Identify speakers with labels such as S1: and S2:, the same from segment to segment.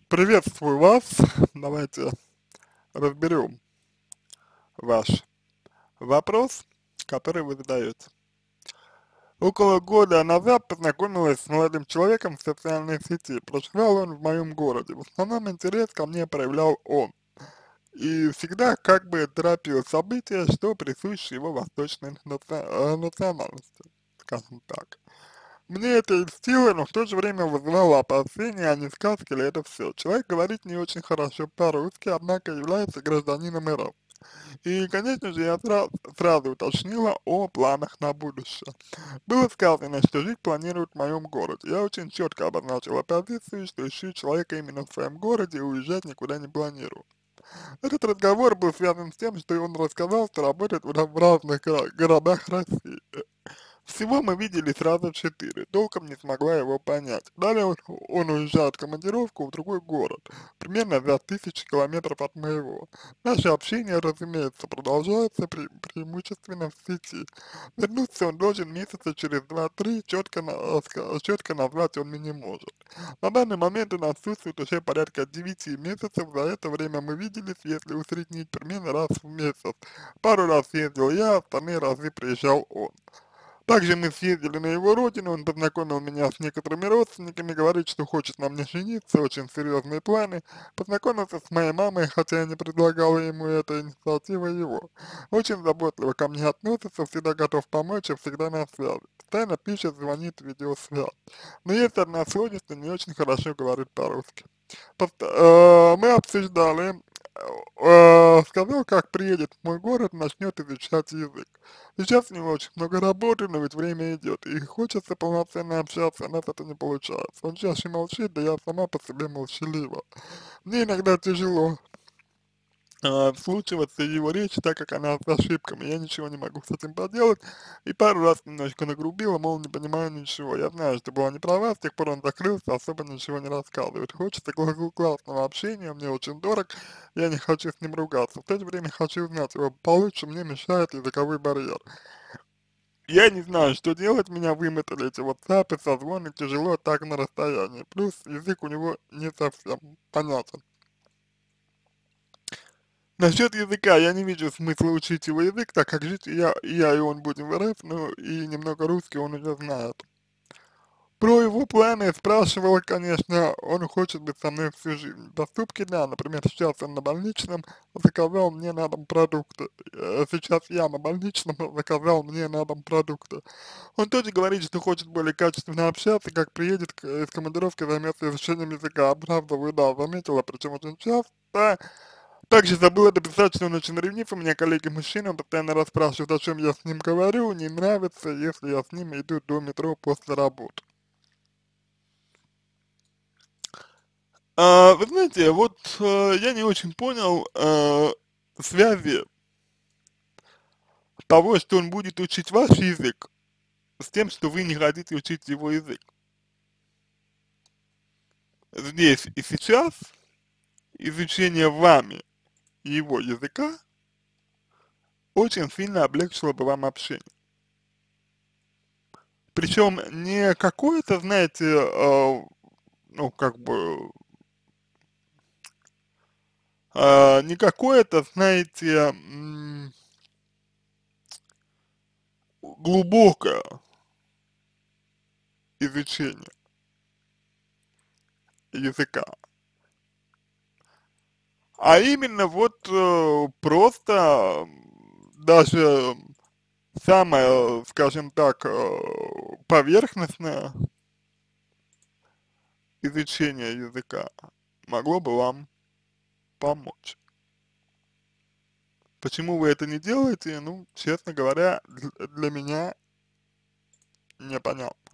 S1: Приветствую вас. Давайте разберем ваш вопрос, который вы задаете. Около года назад познакомилась с молодым человеком в социальной сети. Проживал он в моем городе. В основном интерес ко мне проявлял он. И всегда как бы торопил события, что присуще его восточной национальности, скажем так. Мне это льстило, но в то же время вызывало опасения, а не сказки ли это все. Человек говорит не очень хорошо по-русски, однако является гражданином РФ. И, конечно же, я сразу уточнила о планах на будущее. Было сказано, что жить планирует в моем городе. Я очень четко обозначила позицию, что ищу человека именно в своем городе и уезжать никуда не планирую. Этот разговор был связан с тем, что он рассказал, что работает в разных городах России. Всего мы видели сразу 4, толком не смогла его понять. Далее он уезжает в командировку в другой город, примерно за 1000 километров от моего. Наше общение, разумеется, продолжается преимущественно в сети. Вернуться он должен месяца через 2-3, четко назвать он мне не может. На данный момент он отсутствует уже порядка 9 месяцев, за это время мы виделись, если усреднить, примерно раз в месяц. Пару раз ездил я, остальные разы приезжал он. Также мы съездили на его родину, он познакомил меня с некоторыми родственниками, говорит, что хочет на мне жениться, очень серьезные планы. Познакомился с моей мамой, хотя я не предлагал ему это, инициатива его. Очень заботливо ко мне относится, всегда готов помочь и всегда на связи. Постоянно пишет, звонит, видеосвязь. Но есть одна сложность, он не очень хорошо говорит по-русски. Мы обсуждали, сказал, как приедет в мой город, начнет изучать язык. Сейчас у него очень много работы, но ведь время идет, и хочется полноценно общаться, а у нас это не получается. Он чаще молчит, да я сама по себе молчалива. Мне иногда тяжело вслушиваться в его речь, так как она с ошибками, я ничего не могу с этим поделать, и пару раз немножко нагрубила, мол, не понимаю ничего. Я знаю, что была не права, с тех пор он закрылся, особо ничего не рассказывает. Хочется классного общения, мне очень дорог, я не хочу с ним ругаться. В то же время хочу узнать его получше, мне мешает языковой барьер. Я не знаю, что делать, меня вымотали эти WhatsApp и созвоны, тяжело так на расстоянии. Плюс язык у него не совсем понятен. Насчет языка, я не вижу смысла учить его язык, так как жить я и он будем в РФ, ну и немного русский он уже знает. Про его планы спрашивала, конечно, он хочет быть со мной всю жизнь. Поступки, да, например, сейчас он на больничном, заказал мне на дом продукты. Сейчас я на больничном, заказал мне на дом продукты. Он тоже говорит, что хочет более качественно общаться, как приедет из командировки, займется изучением языка. Оправдываю, да, заметила, причем очень часто. Также забыла дописать, что он очень ревнив, у меня коллеги-мужчины, он постоянно расспрашивает, о чем я с ним говорю, не нравится, если я с ним иду до метро после работы. Вы знаете, вот я не очень понял связи того, что он будет учить ваш язык, с тем, что вы не хотите учить его язык. Здесь и сейчас изучение вами его языка очень сильно облегчило бы вам общение. Причем не какое-то, знаете, ну, как бы, не какое-то, знаете, глубокое изучение языка, а именно вот просто даже самое, скажем так, поверхностное изучение языка могло бы вам помочь. Почему вы это не делаете, ну, честно говоря, для меня непонятно.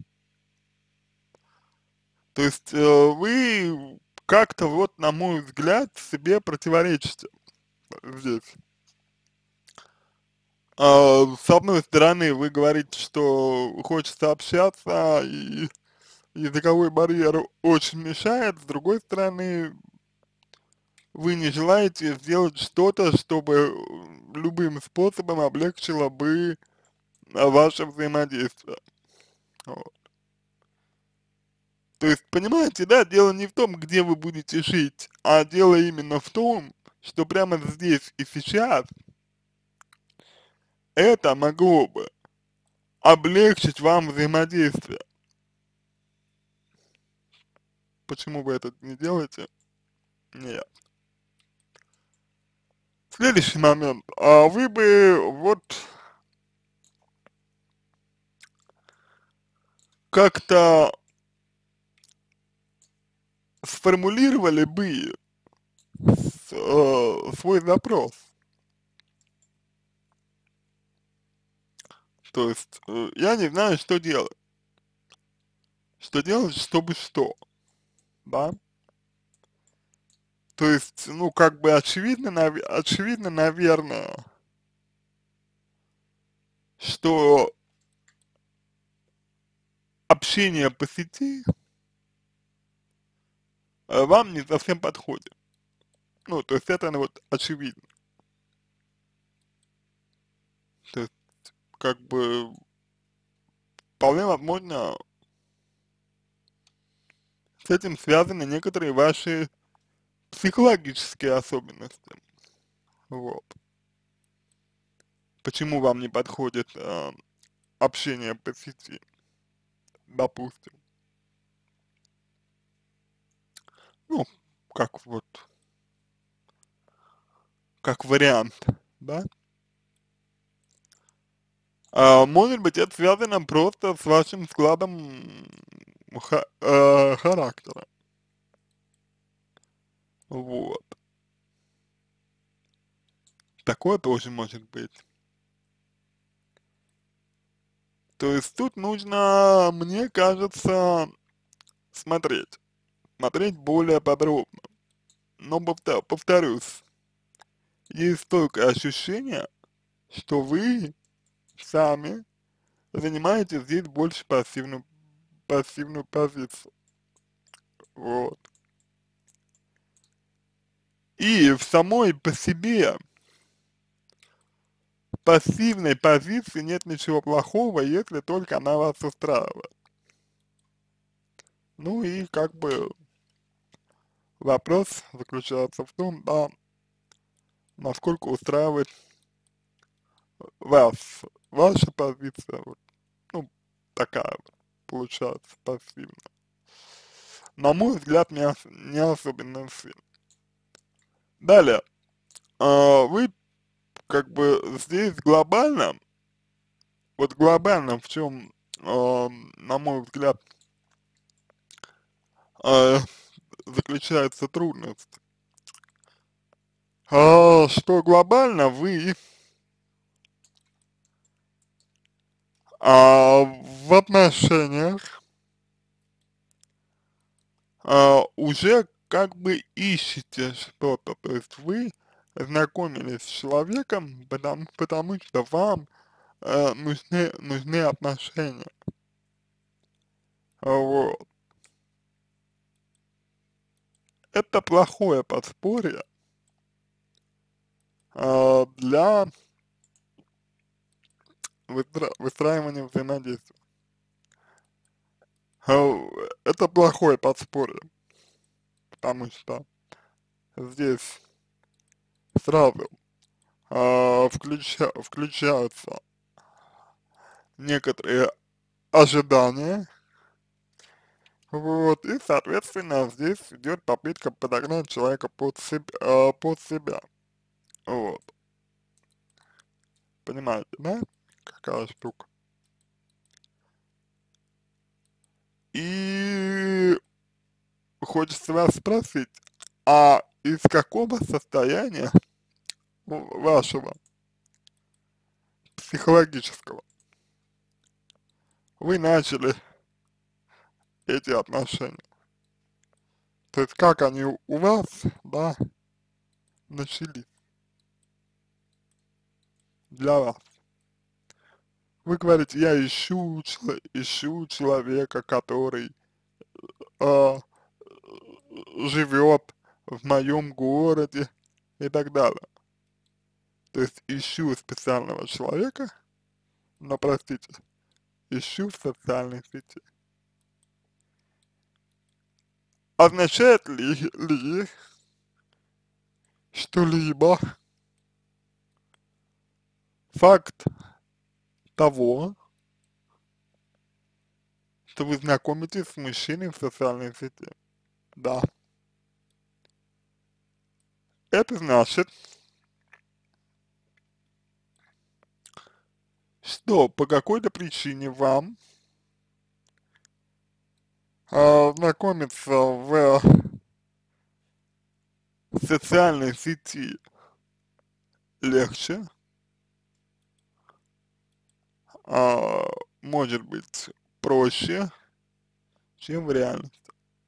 S1: То есть вы как-то вот, на мой взгляд, себе противоречите здесь. С одной стороны, вы говорите, что хочется общаться, и языковой барьер очень мешает, с другой стороны, вы не желаете сделать что-то, чтобы любым способом облегчило бы ваше взаимодействие. Вот. То есть, понимаете, да, дело не в том, где вы будете жить, а дело именно в том, что прямо здесь и сейчас это могло бы облегчить вам взаимодействие. Почему вы это не делаете? Нет. Следующий момент. А вы бы вот как-то сформулировали бы свой запрос. То есть, я не знаю, что делать. Что делать, чтобы что, да? То есть, ну, как бы очевидно, очевидно, наверное, что общение по сети вам не совсем подходит. Ну, то есть это, ну, вот очевидно. То есть, как бы, вполне возможно, с этим связаны некоторые ваши психологические особенности. Вот. Почему вам не подходит общение по сети, допустим. Ну, как вот, как вариант, да? Может быть, это связано просто с вашим складом характера. Вот. Такое тоже может быть. То есть тут нужно, мне кажется, смотреть. Смотреть более подробно. Но повторюсь, есть столько ощущения, что вы сами занимаете здесь больше пассивную позицию. Вот. И в самой по себе пассивной позиции нет ничего плохого, если только она вас устраивает. Ну и как бы вопрос заключается в том, да, насколько устраивает вас, ваша позиция, вот, ну, такая вот, получается, пассивная. На мой взгляд, не особенно сильно. Далее, вы как бы здесь глобально, вот глобально в чем, на мой взгляд, э, заключается трудность, что глобально вы в отношениях уже как бы ищете что-то, то есть вы знакомились с человеком, потому что вам нужны отношения, вот. Это плохое подспорье для выстраивания взаимодействия. Это плохое подспорье, потому что здесь сразу включаются некоторые ожидания, вот, и, соответственно, здесь идет попытка подогнать человека под себя, вот, понимаете, да, какая штука. И хочется вас спросить, а из какого состояния вашего психологического вы начали эти отношения? То есть как они у вас, да, начались для вас? Вы говорите, я ищу человека, который э, живет в моем городе и так далее. То есть ищу специального человека, но, простите, ищу в социальной сети. означает ли что-либо факт того, что вы знакомитесь с мужчиной в социальной сети? Да. Это значит, что по какой-то причине вам знакомиться в социальной сети легче, а, может быть проще, чем в реальности.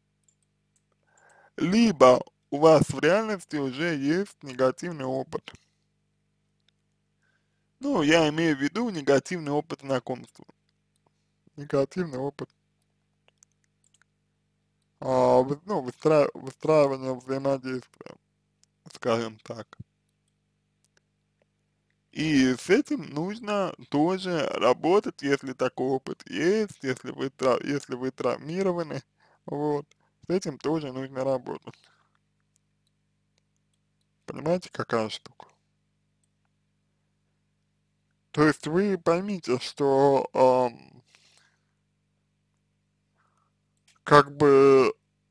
S1: Либо у вас в реальности уже есть негативный опыт. Ну, я имею в виду негативный опыт знакомства, негативный опыт, ну, выстраивания взаимодействия, скажем так. И с этим нужно тоже работать, если такой опыт есть, если вы травмированы, вот, с этим тоже нужно работать. Понимаете, какая штука? То есть вы поймите, что как бы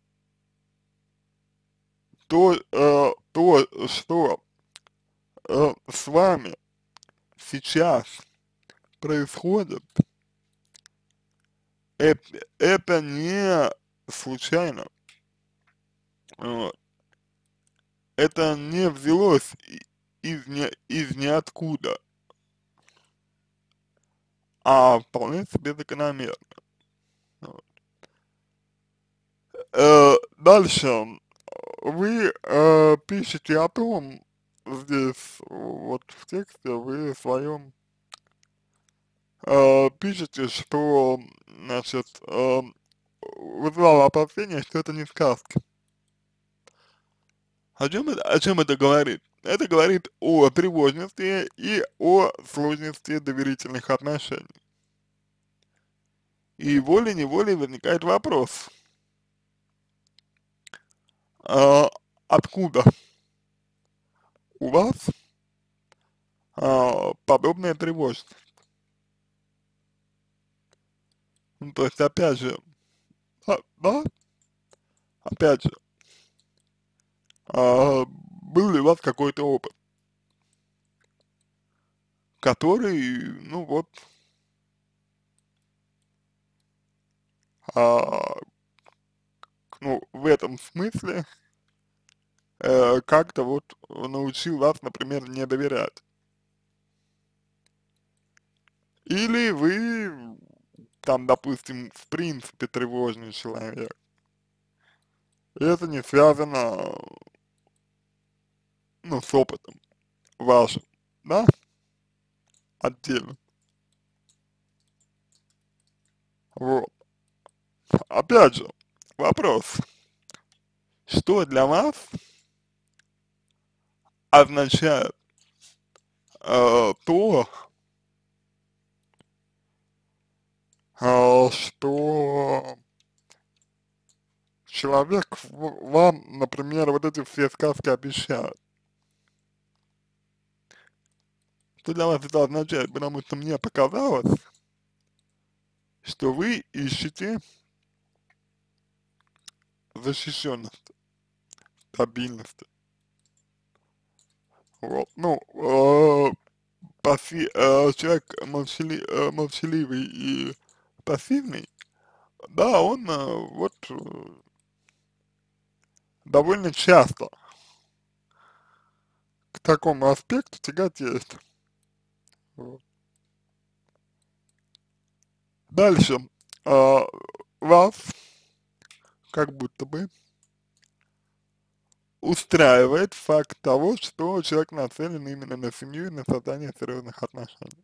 S1: то, что с вами сейчас происходит, это не случайно, вот. Это не взялось из ниоткуда, а вполне себе закономерно. Вот. Дальше вы пишете о том, здесь вот в тексте вы в своем пишете, что, значит, вызвало опасение, что это не сказка. О чем это говорит? Это говорит о тревожности и о сложности доверительных отношений. И волей-неволей возникает вопрос, откуда у вас подобная тревожность? Ну, то есть, опять же, да, опять же, был ли у вас какой-то опыт, который, ну вот, а, ну, в этом смысле как-то вот научил вас, например, не доверять. Или вы там, допустим, в принципе тревожный человек. И это не связано, ну, с опытом вашим, да, отдельно. Вот. Опять же, вопрос, что для вас означает то, что человек вам, например, вот эти все сказки обещает. Что для вас это означает? Потому что мне показалось, что вы ищете защищенность, стабильность. Вот. Ну, человек молчаливый и пассивный, да, он вот довольно часто к такому аспекту тяготеет. Вот. Дальше, а, вас как будто бы устраивает факт того, что человек нацелен именно на семью и на создание серьезных отношений.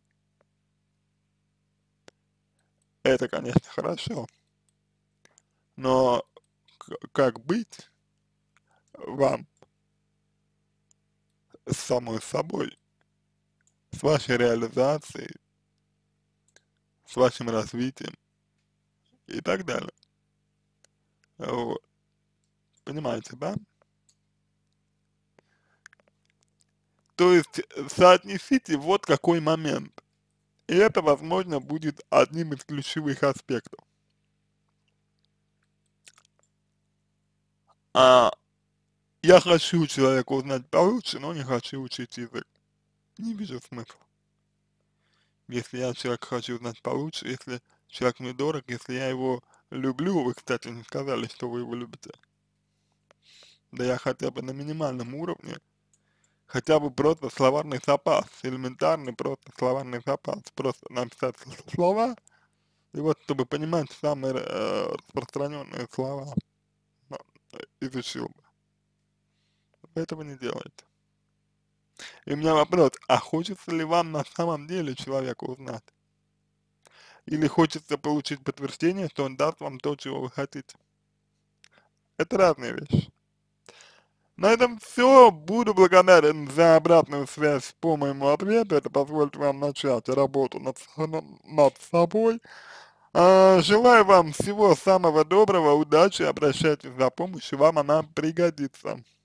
S1: Это, конечно, хорошо, но как быть вам с самой собой, с вашей реализацией, с вашим развитием и так далее. Вот. Понимаете, да? То есть соотнесите вот какой момент. И это, возможно, будет одним из ключевых аспектов. А я хочу человека узнать получше, но не хочу учить язык. Не вижу смысла. Если я человека хочу узнать получше, если человек мне дорог, если я его люблю, вы, кстати, не сказали, что вы его любите. Да я хотя бы на минимальном уровне, хотя бы просто словарный запас, элементарный просто словарный запас, просто написать слова, и вот чтобы понимать самые распространенные слова, ну, изучил бы. Вы этого не делаете. И у меня вопрос, а хочется ли вам на самом деле человека узнать? Или хочется получить подтверждение, что он даст вам то, чего вы хотите? Это разные вещи. На этом все. Буду благодарен за обратную связь по моему ответу. Это позволит вам начать работу над собой. Желаю вам всего самого доброго, удачи, обращайтесь за помощью, вам она пригодится.